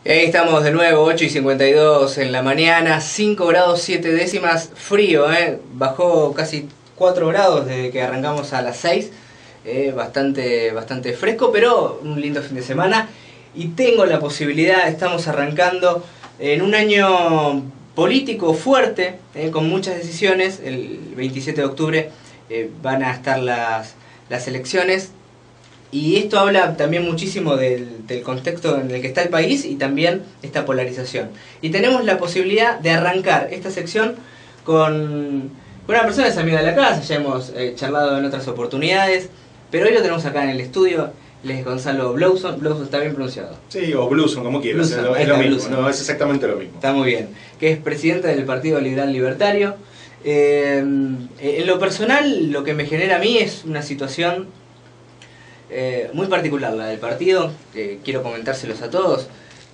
Ahí estamos de nuevo, 8:52 en la mañana, 5 grados 7 décimas, frío, bajó casi 4 grados desde que arrancamos a las 6, bastante fresco, pero un lindo fin de semana. Y tengo la posibilidad, estamos arrancando en un año político fuerte, con muchas decisiones. El 27 de octubre van a estar las elecciones. Y esto habla también muchísimo del contexto en el que está el país y también esta polarización. Y tenemos la posibilidad de arrancar esta sección con una persona que es amiga de la casa, ya hemos charlado en otras oportunidades, pero hoy lo tenemos acá en el estudio. Él es Gonzalo Blauson. Blauson está bien pronunciado. Sí, o Bluson, como quieras, es lo mismo, no, es exactamente lo mismo. Está muy bien. Que es presidente del Partido Liberal Libertario. En lo personal, lo que me genera a mí es una situación muy particular, la del partido, quiero comentárselos a todos.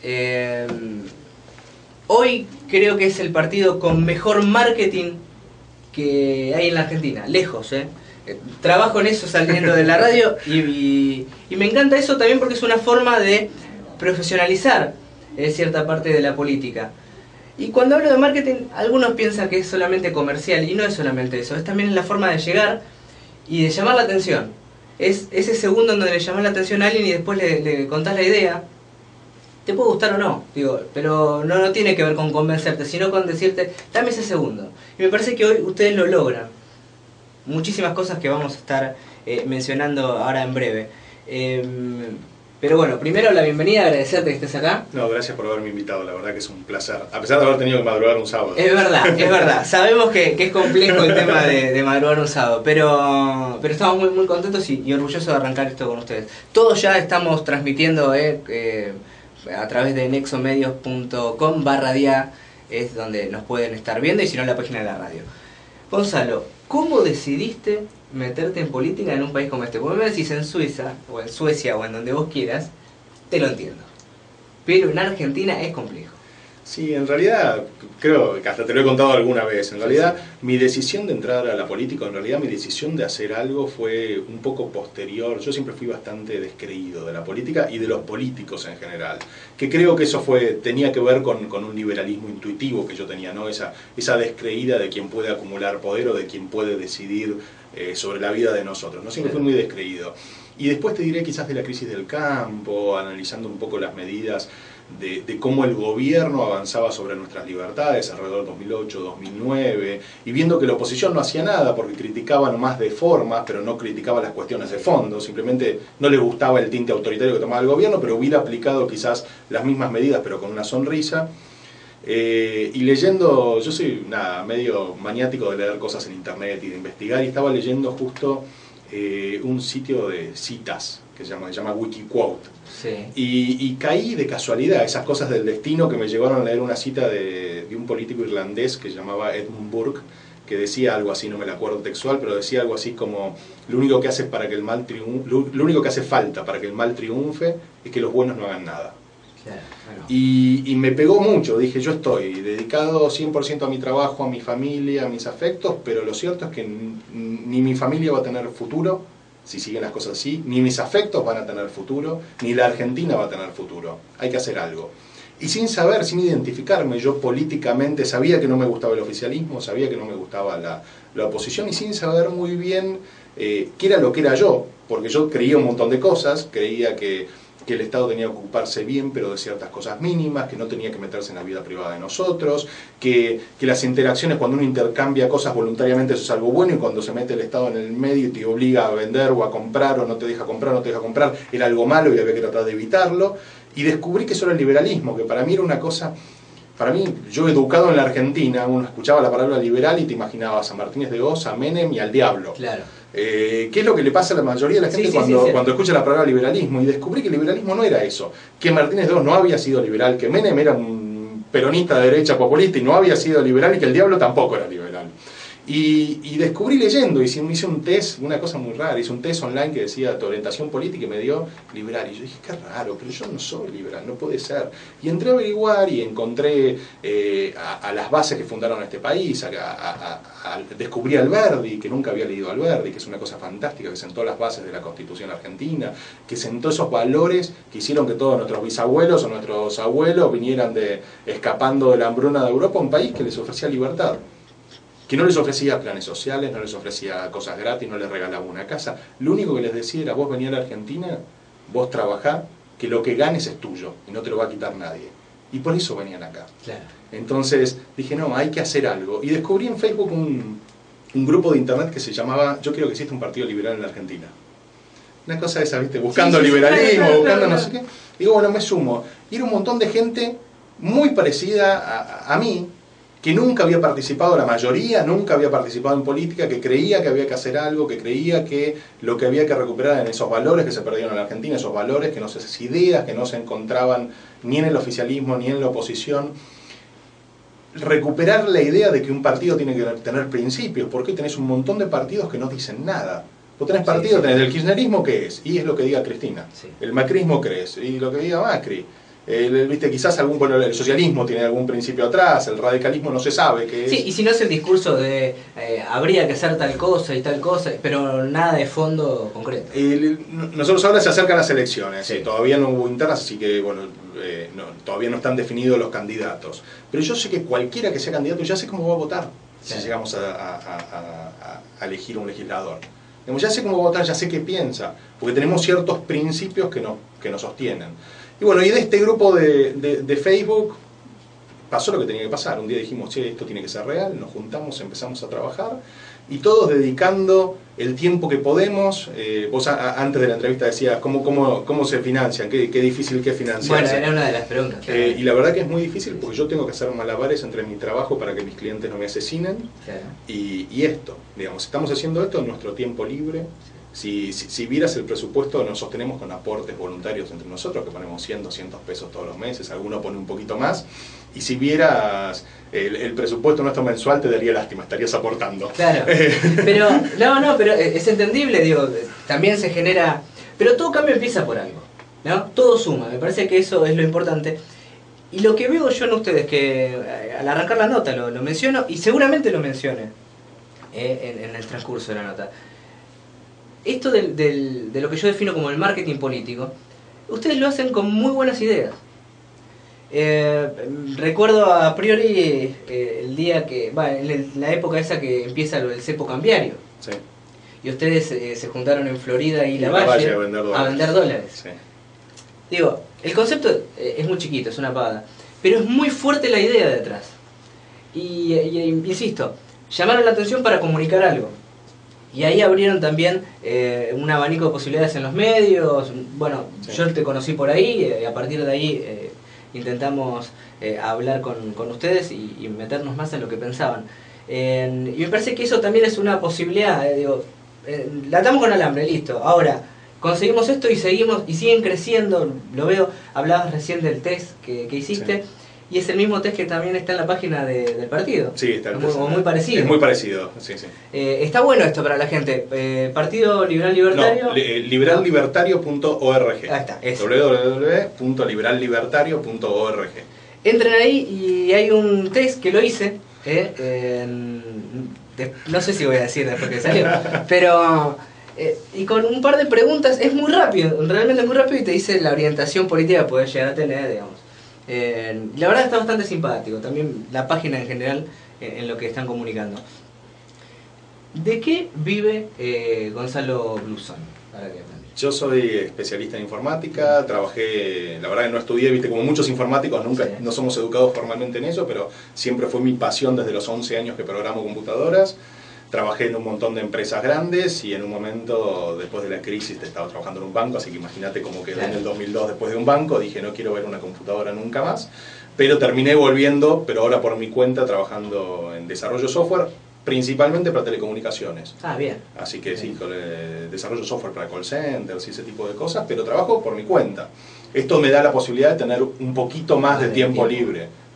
Hoy creo que es el partido con mejor marketing que hay en la Argentina, lejos. Trabajo en eso saliendo de la radio y me encanta eso también porque es una forma de profesionalizar cierta parte de la política. Y cuando hablo de marketing, algunos piensan que es solamente comercial, y no es solamente eso, es también la forma de llegar y de llamar la atención. Es ese segundo en donde le llamás la atención a alguien y después le contás la idea. Te puede gustar o no, digo, pero no tiene que ver con convencerte, sino con decirte, dame ese segundo. Y me parece que hoy ustedes lo logran. Muchísimas cosas que vamos a estar mencionando ahora en breve. Pero bueno, primero la bienvenida, agradecerte que estés acá. No, gracias por haberme invitado, la verdad que es un placer. A pesar de haber tenido que madrugar un sábado. Es verdad. Sabemos que es complejo el tema de madrugar un sábado, pero estamos muy contentos y orgullosos de arrancar esto con ustedes. Todos ya estamos transmitiendo a través de nexomedios.com/dia, es donde nos pueden estar viendo, y si no, en la página de la radio. Gonzalo, ¿cómo decidiste meterte en política en un país como este? Porque me decís en Suiza, o en Suecia, o en donde vos quieras, te lo entiendo. Pero en Argentina es complejo. Sí, en realidad, creo que hasta te lo he contado alguna vez, en realidad sí. Mi decisión de entrar a la política, en realidad mi decisión de hacer algo fue un poco posterior. Yo siempre fui bastante descreído de la política y de los políticos en general, que creo que eso tenía que ver con un liberalismo intuitivo que yo tenía, ¿no? Esa descreída de quien puede acumular poder o de quien puede decidir sobre la vida de nosotros, ¿no? Siempre fui muy descreído. Y después te diré quizás de la crisis del campo, analizando un poco las medidas de cómo el gobierno avanzaba sobre nuestras libertades alrededor del 2008, 2009, y viendo que la oposición no hacía nada porque criticaba nomás de forma, pero no criticaba las cuestiones de fondo, simplemente no le gustaba el tinte autoritario que tomaba el gobierno, pero hubiera aplicado quizás las mismas medidas pero con una sonrisa. Y leyendo, yo soy medio maniático de leer cosas en internet y de investigar, y estaba leyendo justo un sitio de citas que se llama Wikiquote. Sí. Y caí de casualidad, esas cosas del destino, que me llevaron a leer una cita de un político irlandés que se llamaba Edmund Burke, que decía algo así, no me la acuerdo textual, pero decía algo así como: lo único que hace falta para que el mal triunfe es que los buenos no hagan nada. Claro, bueno. Y me pegó mucho. Dije, yo estoy dedicado 100% a mi trabajo, a mi familia, a mis afectos, pero lo cierto es que ni mi familia va a tener futuro si siguen las cosas así, ni mis afectos van a tener futuro, ni la Argentina va a tener futuro. Hay que hacer algo. Y sin saber, sin identificarme, yo políticamente sabía que no me gustaba el oficialismo, sabía que no me gustaba la oposición, y sin saber muy bien qué era lo que era yo, porque yo creía un montón de cosas, creía que el Estado tenía que ocuparse bien, pero de ciertas cosas mínimas, que no tenía que meterse en la vida privada de nosotros, que las interacciones, cuando uno intercambia cosas voluntariamente, eso es algo bueno, y cuando se mete el Estado en el medio y te obliga a vender o a comprar, o no te deja comprar, era algo malo y había que tratar de evitarlo. Y descubrí que eso era el liberalismo, que para mí era una cosa... Para mí, yo educado en la Argentina, uno escuchaba la palabra liberal y te imaginabas a Martínez de Oz, a Menem y al diablo. Claro. ¿Qué es lo que le pasa a la mayoría de la gente cuando escucha la palabra liberalismo? Y descubrí que el liberalismo no era eso, que Martínez de Oz no había sido liberal, que Menem era un peronista de derecha populista y no había sido liberal, y que el diablo tampoco era liberal. Y descubrí leyendo, hice un test, una cosa muy rara, hice un test online que decía tu orientación política y me dio liberal. Y yo dije, qué raro, pero yo no soy liberal, no puede ser. Y entré a averiguar y encontré a las bases que fundaron este país, descubrí a Alberdi, que nunca había leído a Alberdi, que es una cosa fantástica, que sentó las bases de la Constitución argentina, que sentó esos valores que hicieron que todos nuestros bisabuelos o nuestros abuelos vinieran escapando de la hambruna de Europa a un país que les ofrecía libertad. Que no les ofrecía planes sociales, no les ofrecía cosas gratis, no les regalaba una casa. Lo único que les decía era, vos venís a la Argentina, vos trabajá, que lo que ganes es tuyo y no te lo va a quitar nadie. Y por eso venían acá. Claro. Entonces dije, no, hay que hacer algo. Y descubrí en Facebook un grupo de internet que se llamaba, yo quiero que exista un partido liberal en la Argentina. Una cosa esa, ¿viste? Buscando liberalismo, claro, buscando no sé qué. Digo, bueno, me sumo. Y era un montón de gente muy parecida a mí, que nunca había participado, la mayoría nunca había participado en política, que creía que había que hacer algo, que creía que lo que había que recuperar eran esos valores que se perdieron en la Argentina, esos valores, que no sé, esas ideas que no se encontraban ni en el oficialismo ni en la oposición. Recuperar la idea de que un partido tiene que tener principios, porque hoy tenés un montón de partidos que no dicen nada. Vos tenés partidos, tenés el kirchnerismo, ¿qué es? Y es lo que diga Cristina. Sí. El macrismo, ¿qué es? Y lo que diga Macri. ¿Viste? Quizás el socialismo tiene algún principio atrás, el radicalismo no se sabe qué es. Sí, y si no es el discurso de habría que hacer tal cosa y tal cosa, pero nada de fondo concreto. Nosotros ahora se acercan las elecciones, sí. Todavía no hubo internas, así que bueno, todavía no están definidos los candidatos. Pero yo sé que cualquiera que sea candidato ya sé cómo va a votar, sí, si llegamos a elegir un legislador. Ya sé cómo va a votar, ya sé qué piensa, porque tenemos ciertos principios que nos sostienen. Y bueno, y de este grupo de Facebook pasó lo que tenía que pasar. Un día dijimos, che, esto tiene que ser real, nos juntamos, empezamos a trabajar, y todos dedicando el tiempo que podemos. Vos antes de la entrevista decías, ¿cómo se financian? ¿Qué difícil que es financiarse? Bueno, era una de las preguntas. Claro. Y la verdad que es muy difícil porque yo tengo que hacer malabares entre mi trabajo para que mis clientes no me asesinen, claro, y esto. Digamos, estamos haciendo esto en nuestro tiempo libre. Si vieras el presupuesto, nos sostenemos con aportes voluntarios entre nosotros, que ponemos 100, 200 pesos todos los meses, alguno pone un poquito más, y si vieras el presupuesto nuestro mensual, te daría lástima, estarías aportando. Claro, pero es entendible, digo, también se genera, pero todo cambio empieza por algo, ¿no? Todo suma, me parece que eso es lo importante. Y lo que veo yo en ustedes, que al arrancar la nota lo menciono, y seguramente lo mencione en el transcurso de la nota. Esto de lo que yo defino como el marketing político, ustedes lo hacen con muy buenas ideas. Recuerdo a priori el día que, en la época esa que empieza lo del cepo cambiario. Sí. Y ustedes se juntaron en Florida y La Valle a vender dólares. Sí. Digo, el concepto es muy chiquito, es una pavada, pero es muy fuerte la idea detrás. Y insisto, llamaron la atención para comunicar algo. Y ahí abrieron también un abanico de posibilidades en los medios. Bueno, sí, yo te conocí por ahí, y a partir de ahí intentamos hablar con ustedes y meternos más en lo que pensaban. Y me parece que eso también es una posibilidad. La atamos con alambre, listo. Ahora, conseguimos esto y seguimos, y siguen creciendo. Lo veo, hablabas recién del test que hiciste. Sí. Y es el mismo test que también está en la página del partido. Sí, está el test. Muy parecido. Es muy parecido, sí, sí. Está bueno esto para la gente. Partido Liberal Libertario. No, liberallibertario.org. Ahí está, eso. www.liberallibertario.org. Entren ahí y hay un test que lo hice. No sé si voy a decir después que salió. Pero... y con un par de preguntas es muy rápido. Realmente es muy rápido y te dice la orientación política que podés llegar a tener, digamos. La verdad está bastante simpático, también la página en general en lo que están comunicando. ¿De qué vive Gonzalo Blusón? Yo soy especialista en informática, trabajé, la verdad que no estudié, viste, como muchos informáticos, nunca, sí, no somos educados formalmente en eso, pero siempre fue mi pasión desde los 11 años que programo computadoras. Trabajé en un montón de empresas grandes y en un momento, después de la crisis, estaba trabajando en un banco, así que imagínate cómo quedé en el 2002 después de un banco. Dije, no quiero ver una computadora nunca más, pero terminé volviendo, pero ahora por mi cuenta, trabajando en desarrollo software, principalmente para telecomunicaciones. Ah, bien. Así que sí, desarrollo software para call centers y ese tipo de cosas, pero trabajo por mi cuenta. Esto me da la posibilidad de tener un poquito más de tiempo libre.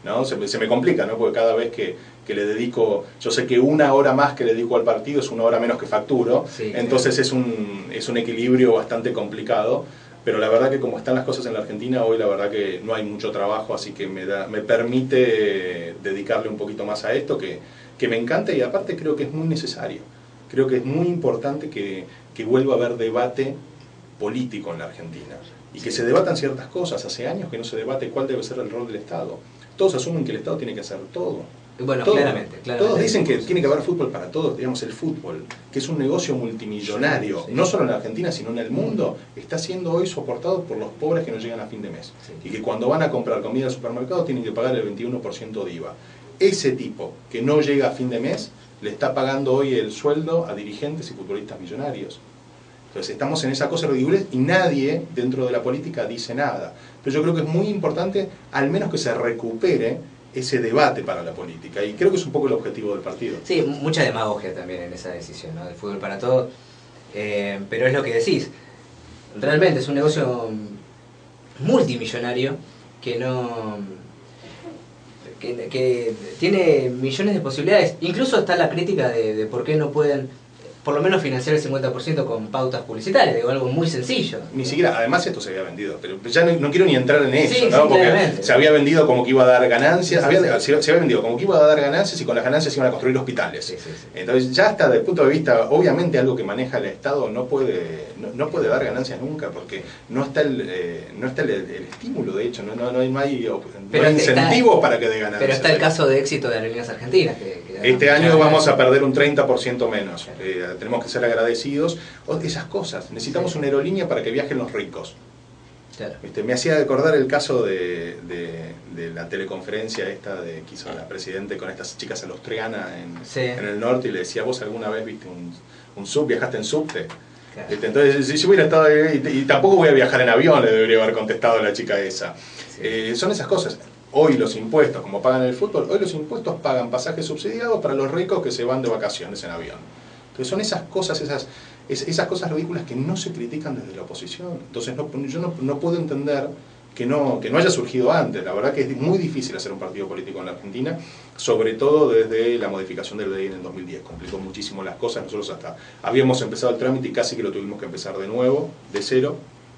¿no? Se me complica, ¿no? Porque cada vez que le dedico, yo sé que una hora más que le dedico al partido es una hora menos que facturo, Sí, entonces es un equilibrio bastante complicado, pero la verdad que como están las cosas en la Argentina, hoy la verdad que no hay mucho trabajo, así que me permite dedicarle un poquito más a esto, que me encanta y aparte creo que es muy necesario. Creo que es muy importante que vuelva a haber debate político en la Argentina y que se debatan ciertas cosas. Hace años que no se debate cuál debe ser el rol del Estado. Todos asumen que el Estado tiene que hacer todo. Bueno, todo. claramente. Todos dicen que tiene que haber fútbol para todos. Digamos, el fútbol, que es un negocio multimillonario, sí. no solo en la Argentina, sino en el mundo, está siendo hoy soportado por los pobres que no llegan a fin de mes. Sí. Y que cuando van a comprar comida al supermercado tienen que pagar el 21% de IVA. Ese tipo que no llega a fin de mes le está pagando hoy el sueldo a dirigentes y futbolistas millonarios. Entonces estamos en esa cosa ridícula y nadie dentro de la política dice nada. Pero yo creo que es muy importante al menos que se recupere ese debate para la política y creo que es un poco el objetivo del partido. Sí, mucha demagogia también en esa decisión, ¿no? Del fútbol para todos, pero es lo que decís, realmente es un negocio multimillonario que no... Que tiene millones de posibilidades. Incluso está la crítica de por qué no pueden, por lo menos, financiar el 50% con pautas publicitarias, digo, algo muy sencillo. Ni siquiera, además esto se había vendido, pero ya no quiero ni entrar en eso, sí, ¿no? sí, Porque claramente. se había vendido como que iba a dar ganancias, Sí, se había vendido como que iba a dar ganancias y con las ganancias iban a construir hospitales. Sí, sí, sí. Entonces ya hasta desde el punto de vista, obviamente algo que maneja el Estado no puede dar ganancias nunca, porque no está el estímulo, de hecho, no hay incentivos para que dé ganancias. Pero está el caso de éxito de Aerolíneas Argentinas. Este año vamos a perder un 30% menos. Tenemos que ser agradecidos. Esas cosas. Necesitamos una aerolínea para que viajen los ricos. Claro. Me hacía recordar el caso de la teleconferencia esta que hizo la Presidente con estas chicas en Austriana en el norte y le decía, ¿vos alguna vez viste un sub? ¿Viajaste en subte? Claro. Entonces, si yo hubiera estado y tampoco voy a viajar en avión, le debería haber contestado a la chica esa. Sí. Son esas cosas. Hoy los impuestos, como pagan el fútbol, hoy los impuestos pagan pasajes subsidiados para los ricos que se van de vacaciones en avión. Entonces son esas cosas, esas cosas ridículas que no se critican desde la oposición. Entonces yo no puedo entender que no haya surgido antes. La verdad que es muy difícil hacer un partido político en la Argentina, sobre todo desde la modificación del BDI en el 2010. Complicó muchísimo las cosas. Nosotros hasta habíamos empezado el trámite y casi que lo tuvimos que empezar de nuevo, de cero.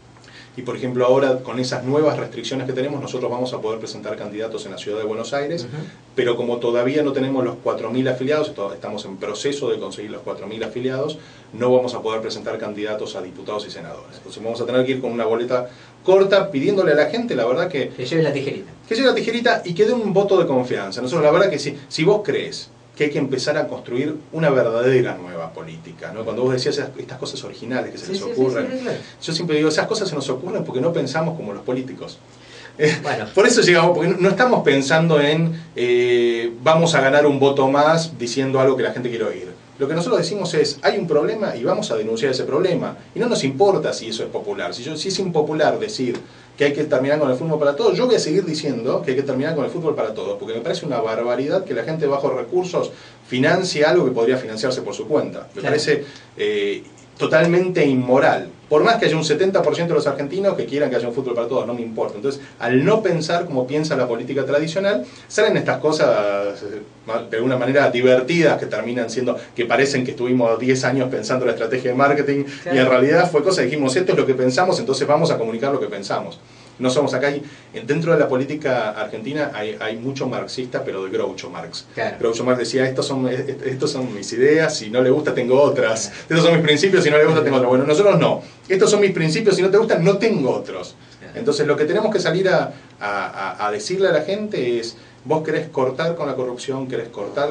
Y por ejemplo ahora con esas nuevas restricciones que tenemos nosotros vamos a poder presentar candidatos en la ciudad de Buenos Aires, pero como todavía no tenemos los 4.000 afiliados, estamos en proceso de conseguir los 4.000 afiliados, no vamos a poder presentar candidatos a diputados y senadores. Entonces vamos a tener que ir con una boleta corta pidiéndole a la gente, la verdad que lleve la tijerita. Que lleve la tijerita y que dé un voto de confianza. Nosotros la verdad que si vos crees que hay que empezar a construir una verdadera nueva política, ¿no? Cuando vos decías estas cosas originales que se les ocurren, claro. Yo siempre digo, esas cosas se nos ocurren porque no pensamos como los políticos. Bueno. Por eso llegamos, porque no estamos pensando en vamos a ganar un voto más diciendo algo que la gente quiere oír. Lo que nosotros decimos es, hay un problema y vamos a denunciar ese problema. Y no nos importa si eso es popular. Si es impopular decir que hay que terminar con el fútbol para todos, yo voy a seguir diciendo que hay que terminar con el fútbol para todos, porque me parece una barbaridad que la gente bajo recursos financie algo que podría financiarse por su cuenta. Me parece totalmente inmoral. Por más que haya un 70% de los argentinos que quieran que haya un fútbol para todos, no me importa. Entonces, al no pensar como piensa la política tradicional, salen estas cosas de alguna manera divertidas que terminan siendo, que parecen que estuvimos 10 años pensando la estrategia de marketing, y en realidad fue cosa, dijimos, esto es lo que pensamos, entonces vamos a comunicar lo que pensamos. No somos acá, dentro de la política argentina hay mucho marxista, pero de Groucho Marx. Claro. Groucho Marx decía, estos son mis ideas, si no le gusta tengo otras. Estos son mis principios, si no le gusta tengo otras. Bueno, nosotros no. Estos son mis principios, si no te gustan no tengo otros. Entonces lo que tenemos que salir a decirle a la gente es, vos querés cortar con la corrupción, querés cortar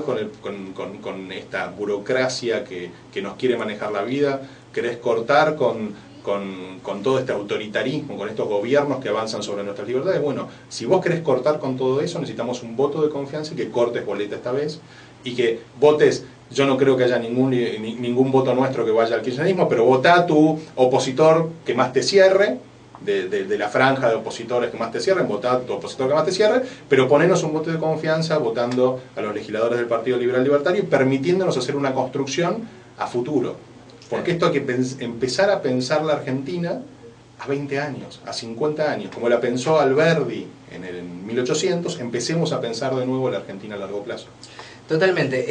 con esta burocracia que nos quiere manejar la vida, querés cortar con todo este autoritarismo, con estos gobiernos que avanzan sobre nuestras libertades. Bueno, si vos querés cortar con todo eso, necesitamos un voto de confianza y que cortes boleta esta vez y que votes. Yo no creo que haya ningún voto nuestro que vaya al kirchnerismo, pero votá a tu opositor que más te cierre, de la franja de opositores que más te cierren, votá a tu opositor que más te cierre, pero ponenos un voto de confianza votando a los legisladores del Partido Liberal Libertario y permitiéndonos hacer una construcción a futuro. Porque esto hay que empezar a pensar la Argentina a 20 años, a 50 años, como la pensó Alberdi en 1800, empecemos a pensar de nuevo la Argentina a largo plazo. Totalmente.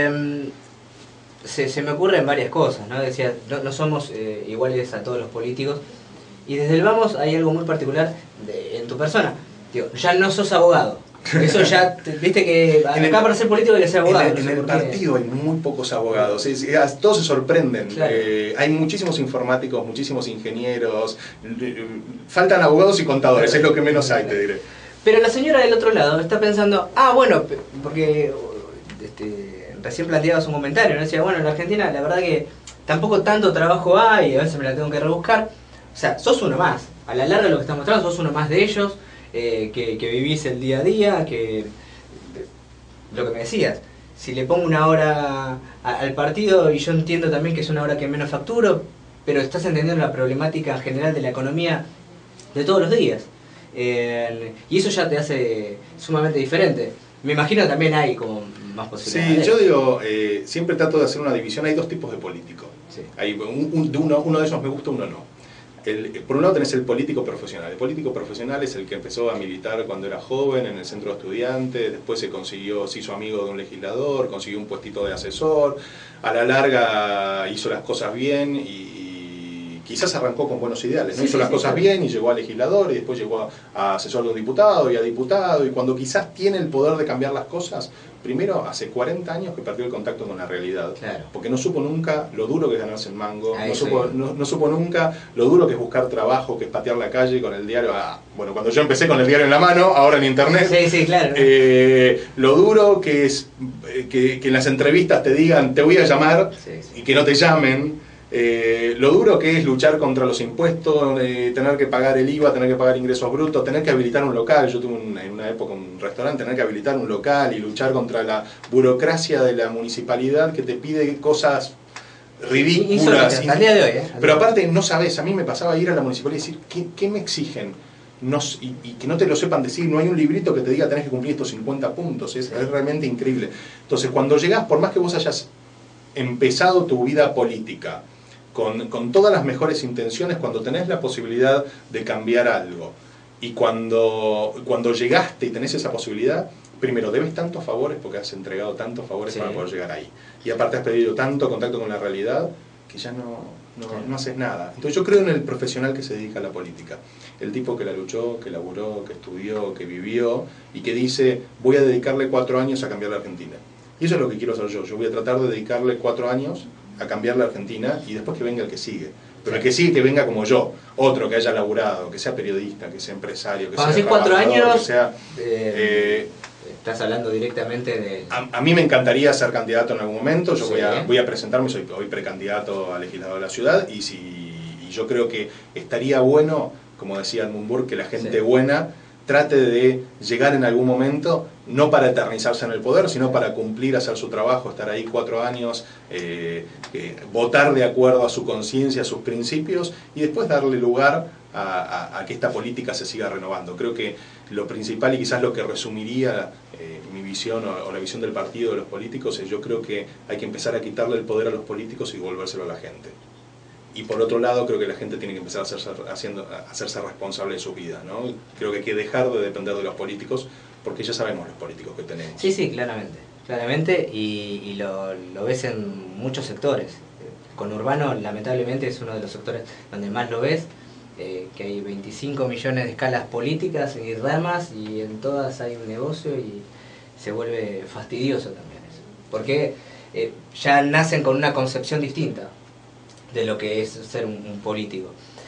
Se me ocurren varias cosas, ¿no? Decía, no somos iguales a todos los políticos. Y desde el Vamos hay algo muy particular en tu persona. Digo, ya no sos abogado. Eso ya, viste que acá para ser político hay que ser abogado. En el partido hay muy pocos abogados, todos se sorprenden. Claro. Hay muchísimos informáticos, muchísimos ingenieros, faltan abogados y contadores, es lo que menos hay, te diré. Pero la señora del otro lado está pensando, bueno, porque recién planteabas un comentario, ¿no? Decía, bueno, en la Argentina la verdad que tampoco tanto trabajo hay, a veces me la tengo que rebuscar. O sea, sos uno más. A la larga lo que estás mostrando, sos uno más de ellos, que vivís el día a día, que lo que me decías. Si le pongo una hora al partido, y yo entiendo también que es una hora que menos facturo, pero estás entendiendo la problemática general de la economía de todos los días. Y eso ya te hace sumamente diferente. Me imagino que también hay como más posibilidades. Sí, yo digo, siempre trato de hacer una división. Hay dos tipos de político. Sí. Hay uno de esos me gusta, uno no. Por un lado tenés el político profesional. El político profesional es el que empezó a militar cuando era joven en el centro de estudiantes, después se hizo amigo de un legislador, consiguió un puestito de asesor, a la larga hizo las cosas bien y quizás arrancó con buenos ideales, ¿no? Hizo las cosas bien y llegó a legislador y después llegó a asesor de un diputado y a diputado, y cuando quizás tiene el poder de cambiar las cosas, primero hace 40 años que perdió el contacto con la realidad, Claro. porque no supo nunca lo duro que es ganarse el mango, no supo nunca lo duro que es buscar trabajo, que es patear la calle con el diario. Bueno, cuando yo empecé con el diario en la mano, ahora en internet, Sí, claro. lo duro que es que en las entrevistas te digan te voy a llamar y que no te llamen. Lo duro que es luchar contra los impuestos, tener que pagar el IVA, tener que pagar ingresos brutos, tener que habilitar un local. Yo tuve en una época un restaurante, tener que habilitar un local y luchar contra la burocracia de la municipalidad que te pide cosas ridículas. Hasta el día de hoy, Pero aparte no sabes, a mí me pasaba ir a la municipalidad y decir, ¿qué me exigen? Y que no te lo sepan decir, no hay un librito que te diga tenés que cumplir estos 50 puntos, es realmente increíble. Entonces cuando llegás, por más que vos hayas empezado tu vida política, con todas las mejores intenciones, cuando tenés la posibilidad de cambiar algo y cuando llegaste y tenés esa posibilidad, primero debes tantos favores porque has entregado tantos favores para poder llegar ahí, y aparte has pedido tanto contacto con la realidad que ya no haces nada. Entonces yo creo en el profesional que se dedica a la política, el tipo que la luchó, que laburó, que estudió, que vivió y que dice voy a dedicarle 4 años a cambiar la Argentina. Y eso es lo que quiero hacer yo voy a tratar de dedicarle 4 años a cambiar la Argentina y después que venga el que sigue. Pero el que sigue que venga como yo, otro que haya laburado, que sea periodista, que sea empresario, que sea trabajador, 4 años, que sea... estás hablando directamente de... A mí me encantaría ser candidato en algún momento, yo Sí. voy a presentarme, soy hoy precandidato a legislador de la ciudad y yo creo que estaría bueno, como decía Edmund Burke, que la gente buena trate de llegar en algún momento, no para eternizarse en el poder, sino para cumplir, hacer su trabajo, estar ahí 4 años, votar de acuerdo a su conciencia, a sus principios, y después darle lugar a que esta política se siga renovando. Creo que lo principal y quizás lo que resumiría mi visión o la visión del partido de los políticos es yo creo que hay que empezar a quitarle el poder a los políticos y devolvérselo a la gente. Y por otro lado, creo que la gente tiene que empezar a hacerse responsable de sus vidas, ¿no? Creo que hay que dejar de depender de los políticos, porque ya sabemos los políticos que tenemos. Sí, claramente, y lo ves en muchos sectores. Conurbano, lamentablemente, es uno de los sectores donde más lo ves, que hay 25 millones de escalas políticas y ramas, y en todas hay un negocio, y se vuelve fastidioso también eso. Porque ya nacen con una concepción distinta de lo que es ser un político.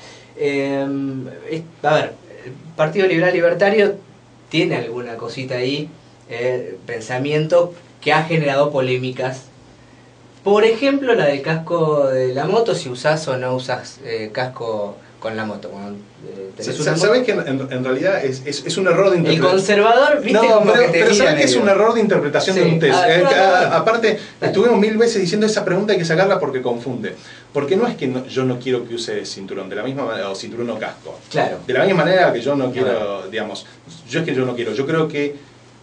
A ver, el Partido Liberal Libertario tiene alguna cosita ahí, pensamiento que ha generado polémicas. Por ejemplo, la del casco de la moto, si usás o no usás casco con la moto. ¿Sabés que en realidad es un error de interpretación? El conservador, viste, no, como que te pero ¿sabés que es un error de interpretación de un test? Aparte, estuvimos 1000 veces diciendo esa pregunta hay que sacarla porque confunde. Porque no es que yo no quiero que use cinturón, de la misma manera, o cinturón o casco. Claro. De la misma manera que yo no quiero, digamos, yo no quiero. Yo creo que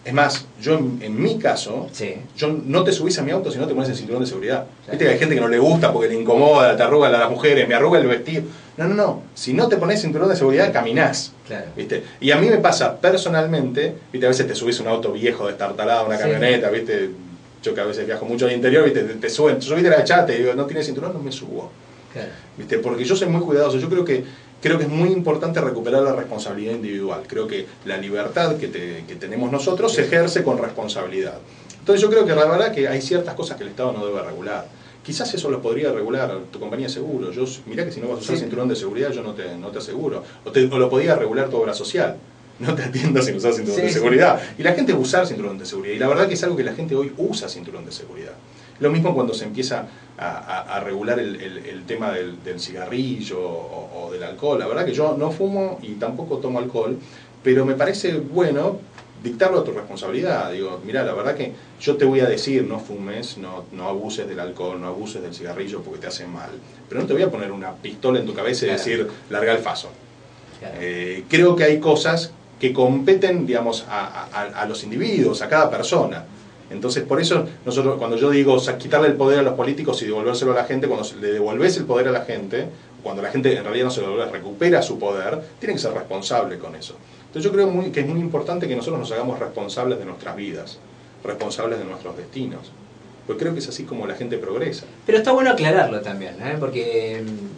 Es más, yo en mi caso, Sí. yo no te subís a mi auto si no te pones el cinturón de seguridad. Viste que hay gente que no le gusta porque le incomoda, te arrugan a las mujeres, me arruga el vestido. No, no, no. Si no te pones cinturón de seguridad, caminás. Claro. ¿Viste? Y a mí me pasa personalmente, ¿viste? A veces te subís a un auto viejo, destartalado, una camioneta, ¿viste? Yo que a veces viajo mucho al interior, ¿viste? Te suben, subiste la chata y digo, no tienes cinturón, no me subo. Claro. ¿Viste? Porque yo soy muy cuidadoso. Yo creo que es muy importante recuperar la responsabilidad individual. Creo que la libertad que tenemos nosotros se ejerce con responsabilidad. Entonces yo creo que la verdad que hay ciertas cosas que el Estado no debe regular. Quizás eso lo podría regular tu compañía de seguro. Mirá que si no vas a usar cinturón de seguridad yo no te aseguro. O lo podía regular tu obra social. No te atiendas sin usar cinturón de seguridad. Y la gente va a usar cinturón de seguridad. Y la verdad que es algo que la gente hoy usa cinturón de seguridad. Lo mismo cuando se empieza a regular el tema del cigarrillo o del alcohol. La verdad que yo no fumo y tampoco tomo alcohol, pero me parece bueno dictarlo a tu responsabilidad. Digo, mirá, la verdad que yo te voy a decir, no fumes, no abuses del alcohol, no abuses del cigarrillo porque te hace mal. Pero no te voy a poner una pistola en tu cabeza y decir, larga el faso. Claro. Creo que hay cosas que competen, digamos, a los individuos, a cada persona. Entonces, por eso, nosotros, cuando yo digo quitarle el poder a los políticos y devolvérselo a la gente, cuando le devolvés el poder a la gente, cuando la gente en realidad no se lo devuelve, recupera su poder, tiene que ser responsable con eso. Entonces yo creo que es muy importante que nosotros nos hagamos responsables de nuestras vidas, responsables de nuestros destinos. Porque creo que es así como la gente progresa. Pero está bueno aclararlo también, porque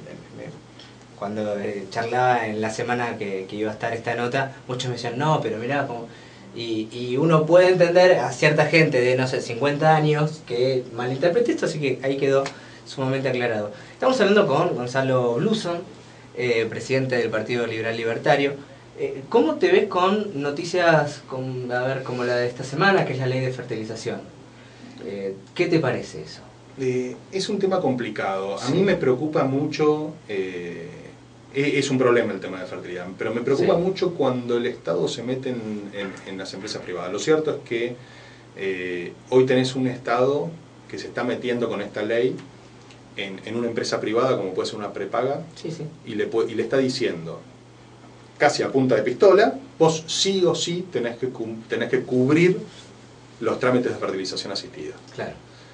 cuando charlaba en la semana que iba a estar esta nota, muchos me decían, no, pero mirá, como... Y uno puede entender a cierta gente de, no sé, 50 años que malinterprete esto, así que ahí quedó sumamente aclarado. Estamos hablando con Gonzalo Bluson, presidente del Partido Liberal Libertario. ¿Cómo te ves con noticias como la de esta semana, que es la ley de fertilización? ¿Qué te parece eso? Es un tema complicado. A mí me preocupa mucho... es un problema el tema de fertilidad, pero me preocupa mucho cuando el Estado se mete en las empresas privadas. Lo cierto es que hoy tenés un Estado que se está metiendo con esta ley en una empresa privada como puede ser una prepaga y le está diciendo, casi a punta de pistola, vos sí o sí tenés que cubrir los trámites de fertilización asistida. Claro.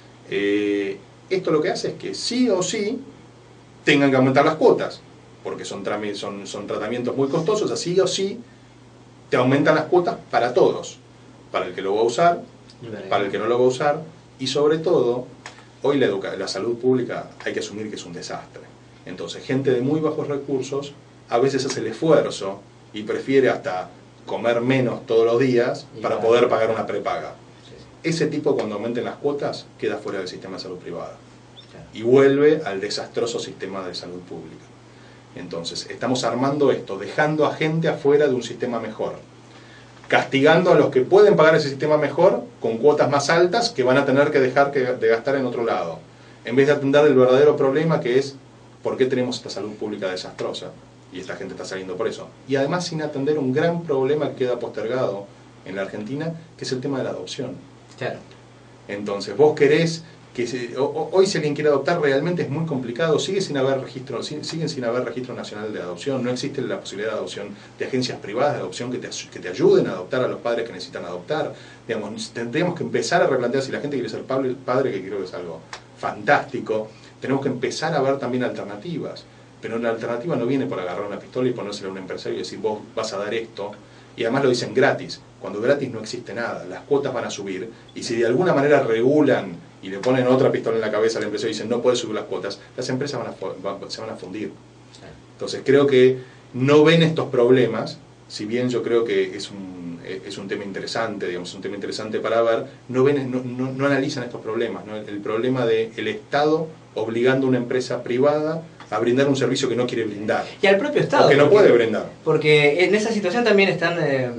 Esto lo que hace es que sí o sí tengan que aumentar las cuotas, porque son tratamientos muy costosos, así o sí te aumentan las cuotas para todos, para el que lo va a usar, para el que no lo va a usar, y sobre todo, hoy la salud pública hay que asumir que es un desastre. Entonces, gente de muy bajos recursos a veces hace el esfuerzo y prefiere hasta comer menos todos los días para poder pagar una prepaga. Ese tipo, cuando aumenten las cuotas, queda fuera del sistema de salud privada y vuelve al desastroso sistema de salud pública. Entonces, estamos armando esto, dejando a gente afuera de un sistema mejor, castigando a los que pueden pagar ese sistema mejor con cuotas más altas que van a tener que dejar de gastar en otro lado, en vez de atender el verdadero problema, que es por qué tenemos esta salud pública desastrosa y esta gente está saliendo por eso. Y además sin atender un gran problema que queda postergado en la Argentina, que es el tema de la adopción. Claro. Entonces, vos querés que hoy si alguien quiere adoptar realmente es muy complicado, siguen sin haber registro nacional de adopción, no existe la posibilidad de adopción de agencias privadas de adopción que te ayuden a adoptar a los padres que necesitan adoptar. Digamos, tendríamos que empezar a replantear, si la gente quiere ser padre, que creo que es algo fantástico, tenemos que empezar a ver también alternativas, pero la alternativa no viene por agarrar una pistola y ponérsela a un empresario y decir vos vas a dar esto, y además lo dicen gratis, cuando gratis no existe nada, las cuotas van a subir, y si de alguna manera regulan y le ponen otra pistola en la cabeza al empresario y dicen no puede subir las cuotas, las empresas se van a fundir. Entonces creo que no ven estos problemas, si bien yo creo que es un tema interesante, digamos, es un tema interesante para ver, no analizan estos problemas, ¿no? El problema del Estado obligando a una empresa privada a brindar un servicio que no quiere brindar. Y al propio Estado. Que no puede brindar. Porque en esa situación también están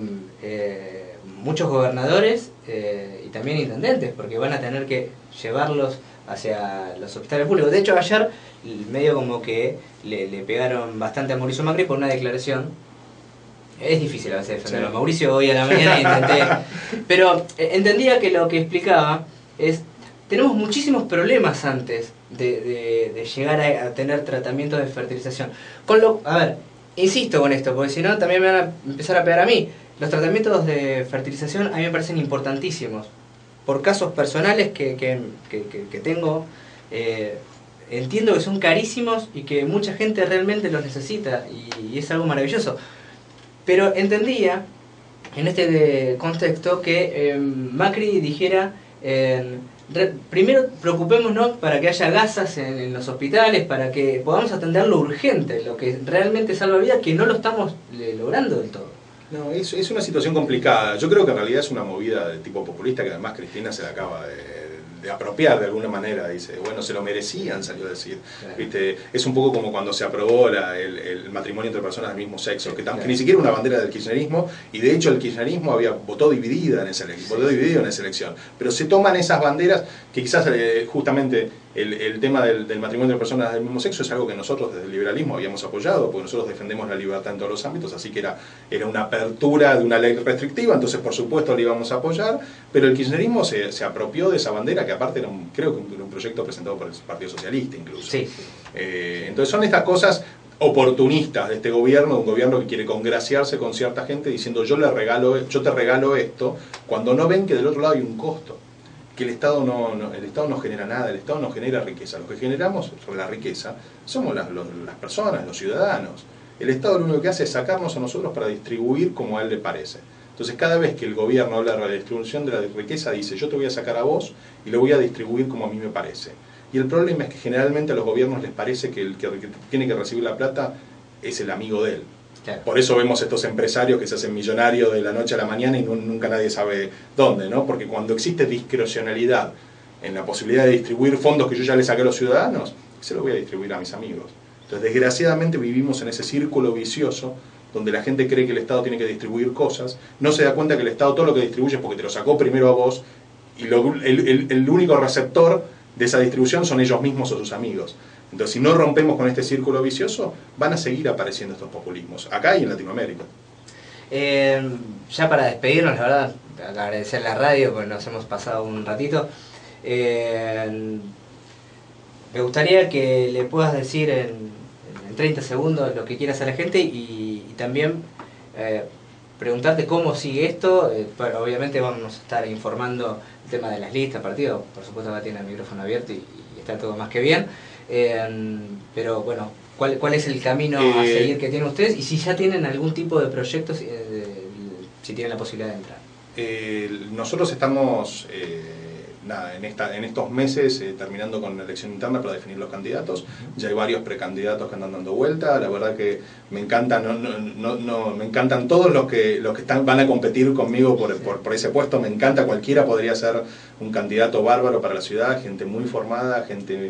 muchos gobernadores y también intendentes, porque van a tener que llevarlos hacia los hospitales públicos. De hecho, ayer medio como que le pegaron bastante a Mauricio Macri por una declaración. Es difícil a veces defenderlo. Sí. Mauricio hoy a la mañana intenté. Pero entendía que lo que explicaba es, tenemos muchísimos problemas antes de llegar a tener tratamientos de fertilización. A ver, insisto con esto, porque si no también me van a empezar a pegar a mí. los tratamientos de fertilización a mí me parecen importantísimos. Por casos personales que tengo, entiendo que son carísimos y que mucha gente realmente los necesita y es algo maravilloso. Pero entendía en este contexto que Macri dijera, primero preocupémonos para que haya gasas en los hospitales, para que podamos atender lo urgente, lo que realmente salva vidas, que no lo estamos logrando del todo. No, es una situación complicada. Yo creo que en realidad es una movida de tipo populista que además Cristina se la acaba de apropiar de alguna manera. Dice, bueno, se lo merecían, salió a decir. Claro. ¿Viste? Es un poco como cuando se aprobó el matrimonio entre personas del mismo sexo, que ni siquiera una bandera del kirchnerismo, y de hecho el kirchnerismo votó dividido en esa elección. Pero se toman esas banderas que quizás justamente el tema del matrimonio entre personas del mismo sexo es algo que nosotros desde el liberalismo habíamos apoyado, porque nosotros defendemos la libertad en todos los ámbitos, así que era una apertura de una ley restrictiva, entonces por supuesto la íbamos a apoyar, pero el kirchnerismo se apropió de esa bandera, que aparte creo que era un proyecto presentado por el Partido Socialista incluso. Sí. Entonces son estas cosas oportunistas de este gobierno, un gobierno que quiere congraciarse con cierta gente diciendo yo te regalo esto, cuando no ven que del otro lado hay un costo. Que el Estado no genera nada, el Estado no genera riqueza. Los que generamos la riqueza somos las personas, los ciudadanos. El Estado lo único que hace es sacarnos a nosotros para distribuir como a él le parece. Entonces cada vez que el gobierno habla de la distribución de la riqueza dice yo te voy a sacar a vos y lo voy a distribuir como a mí me parece. Y el problema es que generalmente a los gobiernos les parece que el que tiene que recibir la plata es el amigo de él. Claro. Por eso vemos estos empresarios que se hacen millonarios de la noche a la mañana y nunca nadie sabe dónde, ¿no? Porque cuando existe discrecionalidad en la posibilidad de distribuir fondos que yo ya le saqué a los ciudadanos, se los voy a distribuir a mis amigos. Entonces, desgraciadamente vivimos en ese círculo vicioso donde la gente cree que el Estado tiene que distribuir cosas, no se da cuenta que el Estado todo lo que distribuye es porque te lo sacó primero a vos y el único receptor de esa distribución son ellos mismos o sus amigos. Entonces, si no rompemos con este círculo vicioso, van a seguir apareciendo estos populismos, acá y en Latinoamérica. Ya para despedirnos, la verdad, agradecer la radio, porque nos hemos pasado un ratito. Me gustaría que le puedas decir en 30 segundos lo que quieras a la gente y también preguntarte cómo sigue esto. Obviamente vamos a estar informando el tema de las listas, partidos, por supuesto va a tener el micrófono abierto y está todo más que bien. Pero bueno, ¿cuál es el camino a seguir que tienen ustedes? Y si ya tienen algún tipo de proyectos, si tienen la posibilidad de entrar. Nosotros estamos en estos meses terminando con la elección interna para definir los candidatos. Ya hay varios precandidatos que andan dando vuelta. La verdad que me encantan, me encantan todos los que van a competir conmigo por ese puesto. Me encanta, cualquiera podría ser un candidato bárbaro para la ciudad, gente muy formada, gente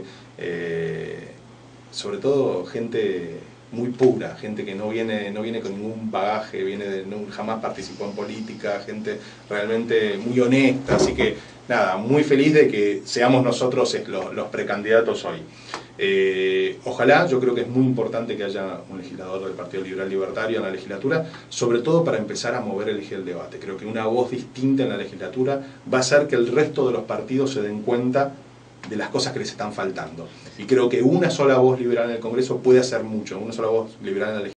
sobre todo gente muy pura, gente que no viene con ningún bagaje, jamás participó en política, gente realmente muy honesta, así que nada, muy feliz de que seamos nosotros los precandidatos hoy. Ojalá, yo creo que es muy importante que haya un legislador del Partido Liberal Libertario en la legislatura, sobre todo para empezar a mover el eje del debate. Creo que una voz distinta en la legislatura va a hacer que el resto de los partidos se den cuenta de las cosas que les están faltando. Y creo que una sola voz liberal en el Congreso puede hacer mucho, una sola voz liberal en la legislatura.